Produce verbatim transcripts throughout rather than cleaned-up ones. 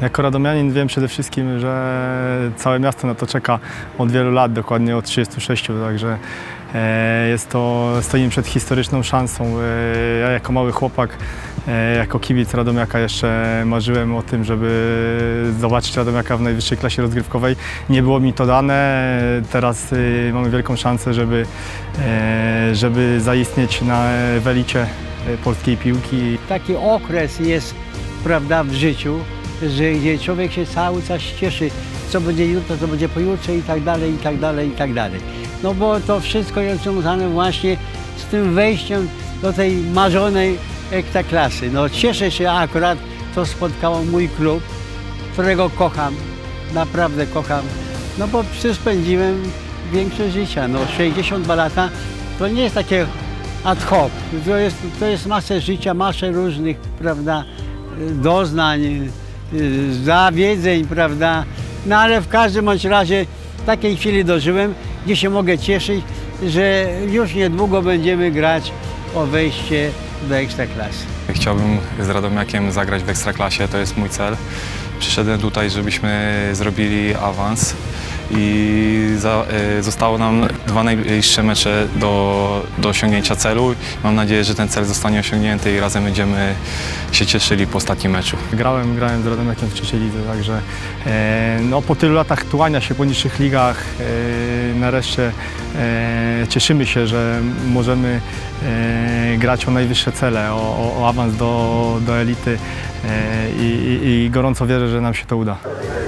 Jako radomianin wiem przede wszystkim, że całe miasto na to czeka od wielu lat, dokładnie od trzydziestu sześciu, także jest to, stoimy przed historyczną szansą. Ja jako mały chłopak, jako kibic Radomiaka jeszcze marzyłem o tym, żeby zobaczyć Radomiaka w najwyższej klasie rozgrywkowej. Nie było mi to dane, teraz mamy wielką szansę, żeby, żeby zaistnieć na w elicie polskiej piłki. Taki okres jest, prawda, w życiu, że gdzie człowiek się cały czas cieszy, co będzie jutro, co będzie pojutrze i tak dalej, i tak dalej, i tak dalej. No bo to wszystko jest związane właśnie z tym wejściem do tej marzonej ekstraklasy. No cieszę się akurat, to spotkało mój klub, którego kocham, naprawdę kocham, no bo spędziłem większość życia. No sześćdziesiąt dwa lata to nie jest takie ad hoc, to jest, to jest masę życia, masę różnych, prawda, doznań, zawiedzeń, prawda, no ale w każdym bądź razie takiej chwili dożyłem, gdzie się mogę cieszyć, że już niedługo będziemy grać o wejście do Ekstraklasy. Chciałbym z Radomiakiem zagrać w Ekstraklasie, to jest mój cel. Przyszedłem tutaj, żebyśmy zrobili awans i za, y, zostało nam dwa najbliższe mecze do, do osiągnięcia celu. Mam nadzieję, że ten cel zostanie osiągnięty i razem będziemy się cieszyli po ostatnim meczu. Grałem, grałem z Radomiakiem w trzeciej lidze, także e, no, po tylu latach tułania się po niższych ligach e, nareszcie e, cieszymy się, że możemy e, grać o najwyższe cele, o, o, o awans do, do elity e, i, i, i gorąco wierzę, że nam się to uda.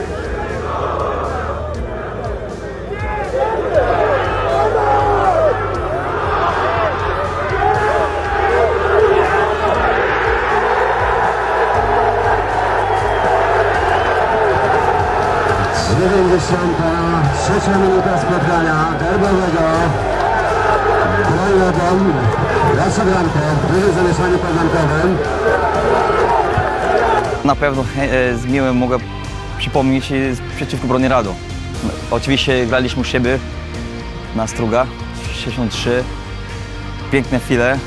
dziewięćdziesiąta trzecia minuta spotkania derbowego. Brojlodom, Lasza Bramkę, w dużym zamieszaniu podlankowym. Na pewno z miłym mogę przypomnieć przeciwko Broni Rado. Oczywiście graliśmy u siebie na Struga, sześćdziesiąt trzy. Piękne chwile.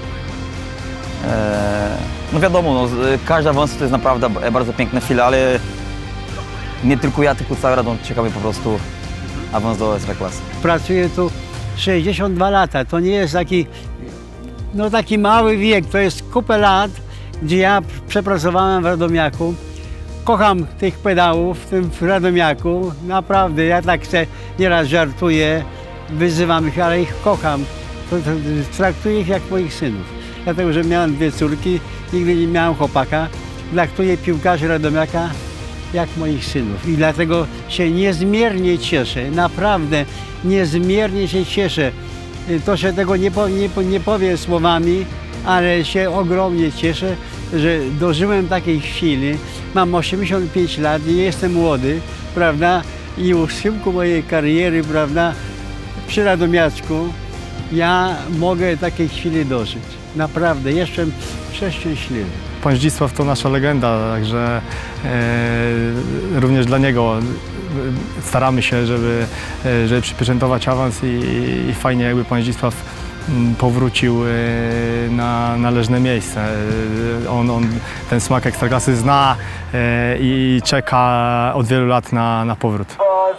No wiadomo, no, każdy awans to jest naprawdę bardzo piękna chwila, ale nie tylko ja, tylko cały Radom czekamy po prostu awans do Ekstraklasy. Pracuję tu sześćdziesiąt dwa lata, to nie jest taki, no taki mały wiek, to jest kupę lat, gdzie ja przepracowałem w Radomiaku. Kocham tych pedałów w tym Radomiaku, naprawdę, ja tak chcę, nieraz żartuję, wyzywam ich, ale ich kocham. To, to, traktuję ich jak moich synów, dlatego że miałem dwie córki, nigdy nie miałem chłopaka, traktuję piłkarzy Radomiaka jak moich synów i dlatego się niezmiernie cieszę, naprawdę niezmiernie się cieszę. To się tego nie, po, nie, nie powie słowami, ale się ogromnie cieszę, że dożyłem takiej chwili. Mam osiemdziesiąt pięć lat, nie jestem młody, prawda, i u schyłku mojej kariery, prawda, przy Radomiaczku ja mogę takiej chwili dożyć. Naprawdę, jestem przeszczęśliwy. Pan Zdzisław to nasza legenda, także e, również dla niego staramy się, żeby, żeby przypieczętować awans i, i fajnie jakby pan Zdzisław powrócił na należne miejsce. On, on ten smak Ekstraklasy zna e, i czeka od wielu lat na, na powrót.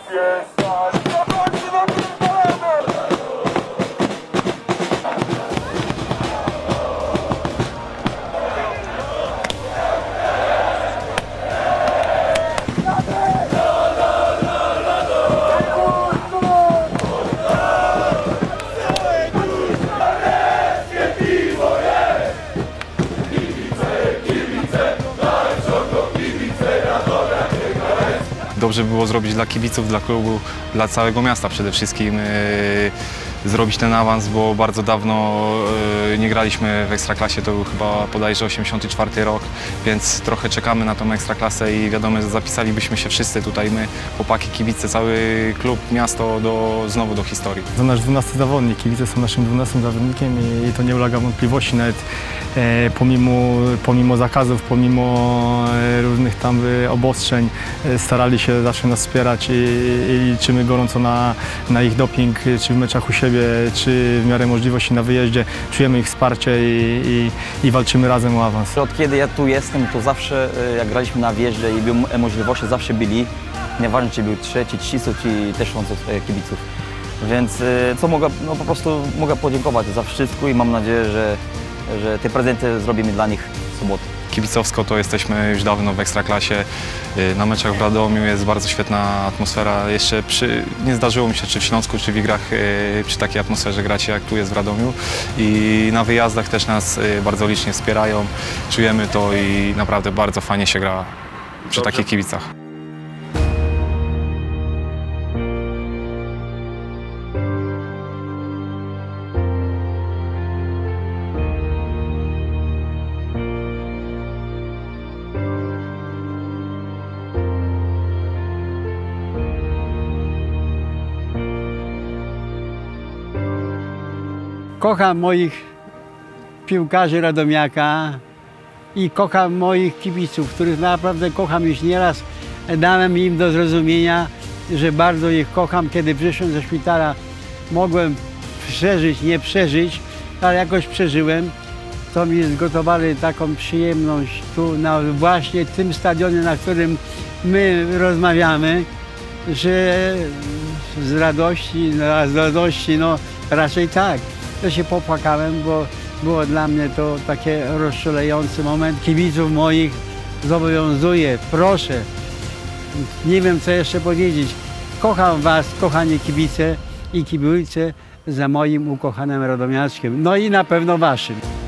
Dobrze było zrobić dla kibiców, dla klubu, dla całego miasta przede wszystkim. Yy, zrobić ten awans, bo bardzo dawno yy, nie graliśmy w Ekstraklasie, to był chyba bodajże osiemdziesiąty czwarty rok, więc trochę czekamy na tą Ekstraklasę i wiadomo, że zapisalibyśmy się wszyscy tutaj, my, chłopaki, kibice, cały klub, miasto do, znowu do historii. To nasz dwunasty zawodnik, kibice są naszym dwunastym zawodnikiem i, i to nie ulega wątpliwości, nawet e, pomimo, pomimo zakazów, pomimo e, różnych tam e, obostrzeń e, starali się zawsze nas wspierać i, i liczymy gorąco na, na ich doping, czy w meczach u siebie, siebie, czy w miarę możliwości na wyjeździe, czujemy ich wsparcie i, i, i walczymy razem o awans. Od kiedy ja tu jestem, to zawsze jak graliśmy na wjeździe i były możliwości, zawsze byli. Nieważne, czy był trzeci, trzydzieści, czy tysiąc kibiców. Więc co mogę, no po prostu mogę podziękować za wszystko i mam nadzieję, że, że te prezenty zrobimy dla nich w sobotę. Kibicowsko to jesteśmy już dawno w Ekstraklasie. Na meczach w Radomiu jest bardzo świetna atmosfera. Jeszcze przy, nie zdarzyło mi się czy w Śląsku, czy w Igrach przy takiej atmosferze grać jak tu jest w Radomiu. I na wyjazdach też nas bardzo licznie wspierają. Czujemy to i naprawdę bardzo fajnie się gra przy Dobrze. takich kibicach. Kocham moich piłkarzy Radomiaka i kocham moich kibiców, których naprawdę kocham. Już nieraz dałem im do zrozumienia, że bardzo ich kocham. Kiedy przyszedłem ze szpitala, mogłem przeżyć, nie przeżyć, ale jakoś przeżyłem. To mi zgotowali taką przyjemność tu na właśnie tym stadionie, na którym my rozmawiamy, że z radości, no, z radości, no raczej tak. To się popłakałem, bo było dla mnie to takie rozczulający moment. Kibiców moich zobowiązuję, proszę, nie wiem co jeszcze powiedzieć. Kocham was, kochani kibice i kibujcie za moim ukochanym Radomiaczkiem, no i na pewno waszym.